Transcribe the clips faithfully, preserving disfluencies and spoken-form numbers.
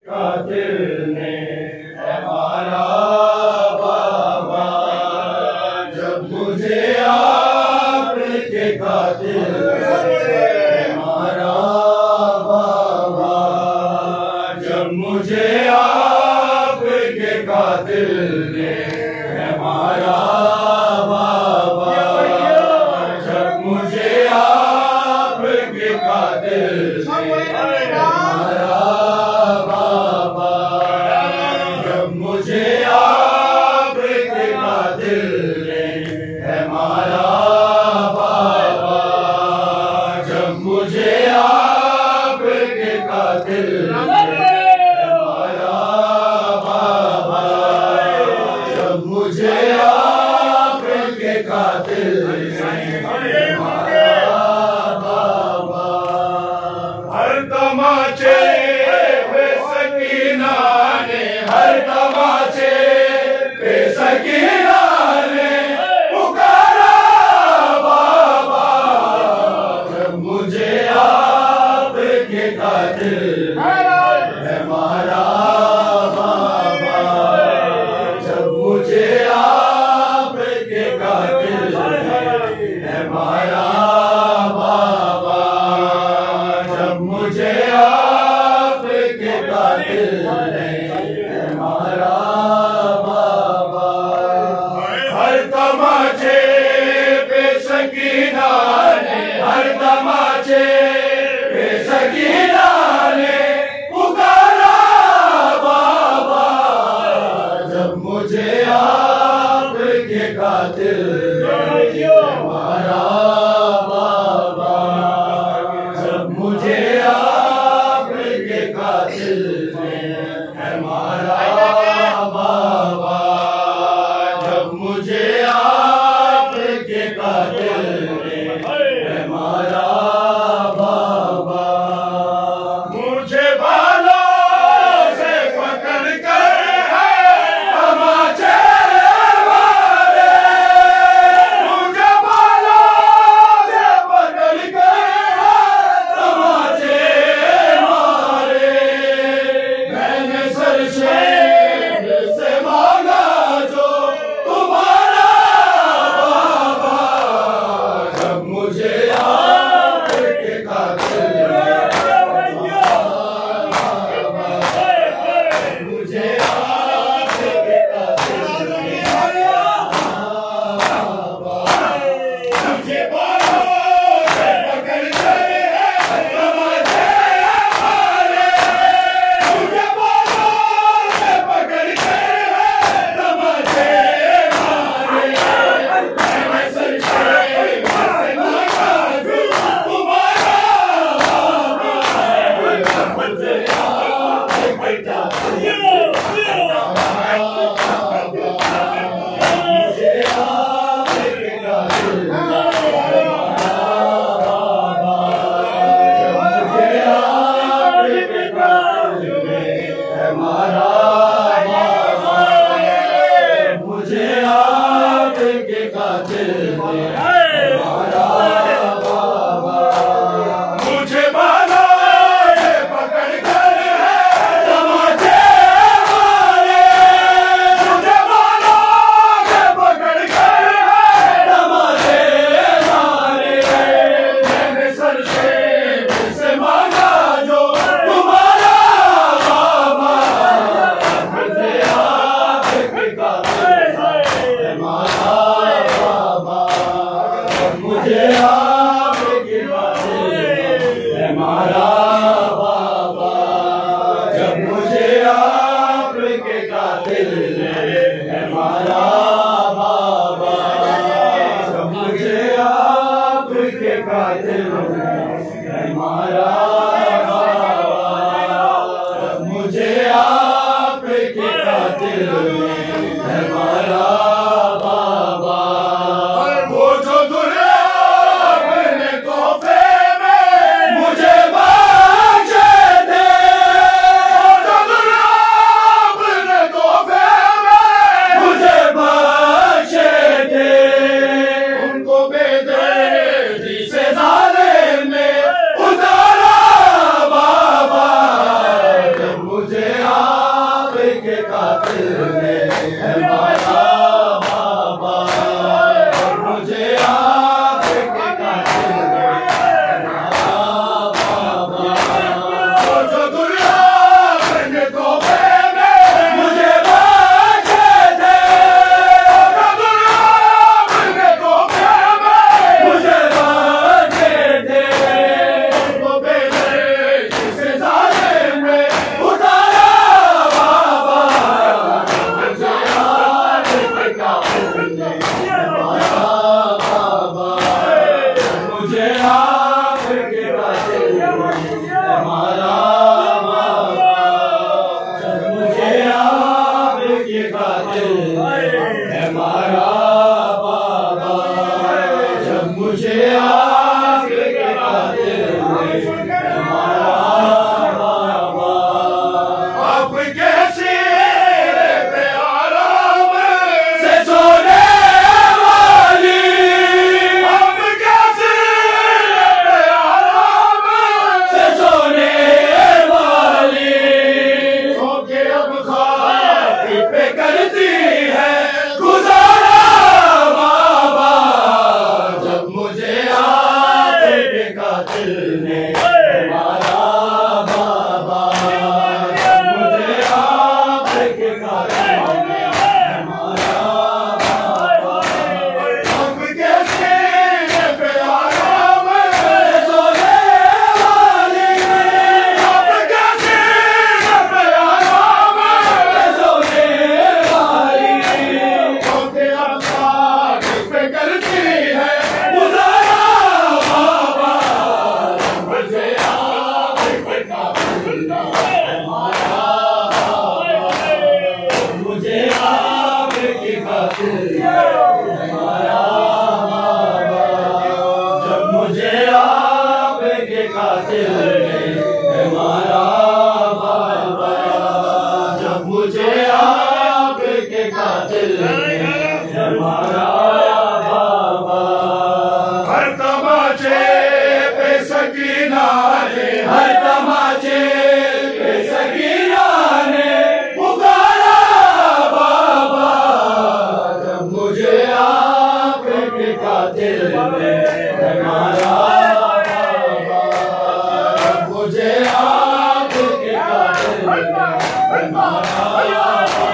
कातिल ने हमारा बाबा, जब मुझे आपके कातिल हमारा बाबा, जब मुझे आपके कातिल ने हमारा बाबा, जब मुझे आपके कातिल हमारा बाबा, जब मुझे आपके कातिल ने हमारा बाबा, जब मुझे आपके कातिल हमारा बाबा, जब मुझे आपके कातिल हमारा बाबा, हर तमाचे पे सकीना ने, हर तमाचे पे सकीना ने पुकारा बाबा, जब मुझे आपके कातिल हमारा बाबा, जब मुझे आपके कातिल हमारा बाबा, जब मुझे आपके कातिल हमारा बाबा, हर तमाचे पे सकीना ने, हर तमाचे पे सकीना ने पुकारा बाबा, जब मुझे आपके कातिल हमारा बाबा, जब मुझे आपके कातिल हमारा बाबा, जब मुझे आपके कातिल हमारा बाबा, मुझे बालों से पकड़ कर है तमाचे मारे, मुझे बालों से पकड़ कर है तमाचे मारे, मैंने सरशेर से मांगा जो तुम्हारा बाबा, जब मुझे आपके कातिल मुझे आपके कातिल मुझे बालों से पकड़ कर है तमाचे मारे, मुझे बालों से पकड़ कर है तमाचे मारे, मैंने सरशेर से मांगा जो तुम्हारा बाबा, मुझे आपके कातिल मुझे आपके कातिल हमारा बाबा, मुझे आपके कातिल हमारा बाबा, मुझे बालों से पकड़ कर है तमाचे मारे, मुझे बालों से पकड़ कर है तमाचे मारे, मैंने सरशेर से मांगा जो तुम्हारा बाबा, मुझे आपके कातिल हमारा बाबा, मुझे आपके कातिल हमारा बाबा, जब मुझे आपके कातिल हमारा बाबा, जब मुझे आपके कातिल हमारा बाबा, जब मुझे आपके कातिल हमारा बाबा, वो जो दुनिया अपने तोहफे में मुझे बख्शे थे, वो जो दुनिया अपने तोहफे में मुझे बख्शे थे, उनको बेदर्दी से जालिम ने उतारा बाबा, जब मुझे आपके कातिल ने हमारा बाबा, मुझे आपके कातिल ने हमारा बाबा। वो जो दुनिया में तोहफे में मुझे बांटे थे, वो दुनिया में तोहफे में मुझे बांटे थे, उसको बेटे जिसे जालिम ने उतारा बाबा, मुझे आपके कातिल ने हमारा बाबा, मुझे आपके कातिल ने हमारा बाबा, मुझे आपके कातिल हमारा बाबा, जब मुझे आपके कातिल हमारा बाबा। आपके सीने पे आराम से सोने वाली, आपके सीने पे आराम से सोने वाली, सो के अब खाकी पे करती है गुजारा बाबा, जब मुझे आपके कातिल ने हमारा बाबा, जब मुझे आपके कातिल ने हमारा बाबा। आपके सीने पे आराम से सोने वाली, आपके सीने पे आराम से सोने वाली, ओके अब खाकी पे करती है गुजारा बाबा, मुझे आपके कातिल ने हमारा बाबा, मुझे आपके कातिल ने हमारा बाबा, जब मुझे आपके कातिल ने हमारा बाबा, जब मुझे आपके कातिल ने हमारा बाबा। हर तमाचे पे सकीना ने, हर तमाचे पे सकीना ने पुकारा बाबा, जब मुझे आपके कातिल ने हमारा बाबा, जब मुझे आपके कातिल ने हमारा बाबा।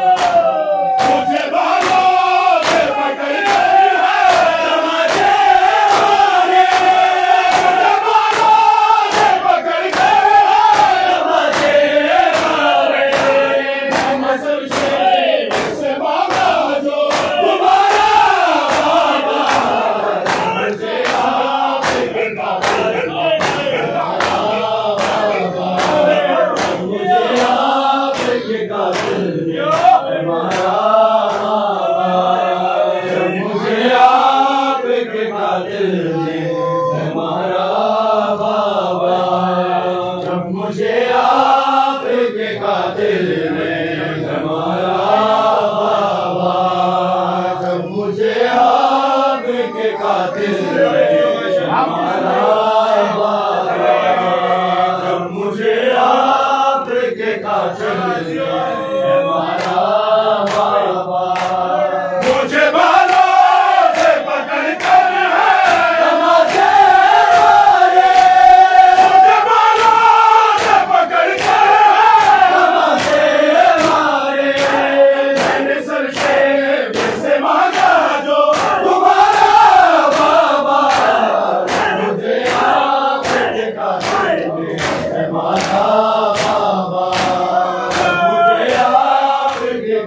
मुझे बालों से पकड़ के है तमाचे मारे, मुझे बालों से पकड़ के है तमाचे मारे, मैं मसल शेख से मांगा जो तुम्हारा बाबा, मुझे आपके कातिल ने हमारा बाबा, मुझे आपके कातिल ने हमारा बाबा, जब मुझे आपके कातिल ने हमारा बाबा, जब मुझे आपके कातिल ने हमारा बाबा, जब मुझे आपके कातिल ने हमारा बाबा, जब मुझे आपके कातिल ने हमारा बाबा। मुझे बालों से पकड़ कर है तमाचे मारे, मुझे बालों से पकड़ कर है तमाचे मारे, मैंने सर शेख से मांगा जो तुम्हारा बाबा, मुझे आपके कातिल ने हमारा बाबा, मुझे आपके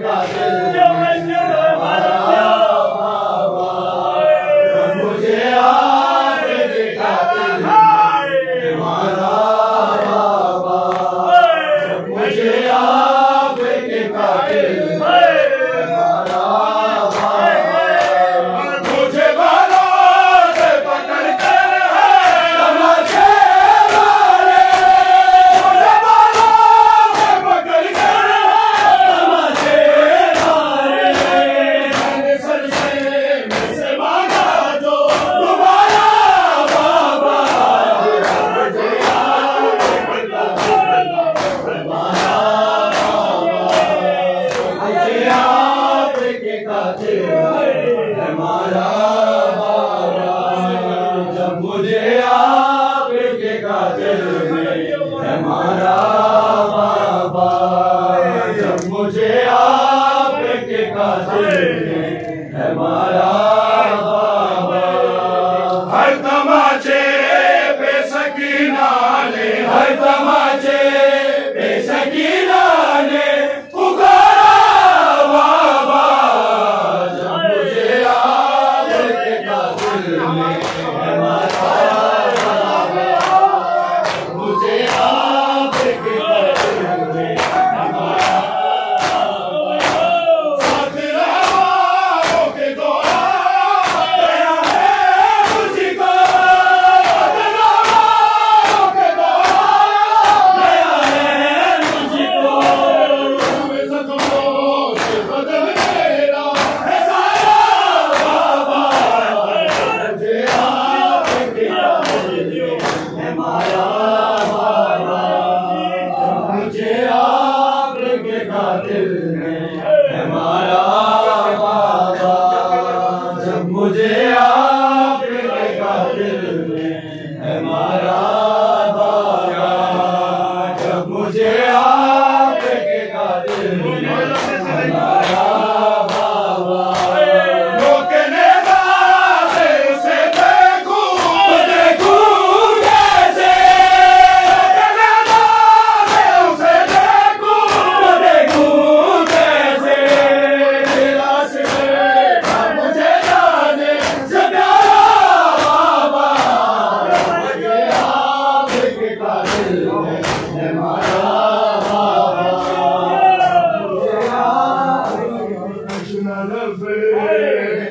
मुझे आपके कातिल ने है मारा बाबा, जब मुझे आपके कातिल ने है मारा बाबा, जब मुझे आपके कातिल ने है मारा बाबा। रोकने वाले उसे देखूं तो देखूं कैसे, रोकने वाले उसे देखूं तो देखूं कैसे, दिला से मुझे जाने से प्यारा बाबा, मुझे आपके कातिल ने है मारा बाबा, मुझे आपके